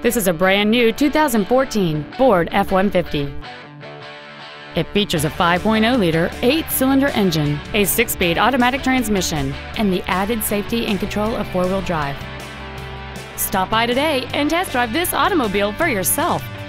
This is a brand new 2014 Ford F-150. It features a 5.0-liter, 8-cylinder engine, a 6-speed automatic transmission, and the added safety and control of 4-wheel drive. Stop by today and test drive this automobile for yourself.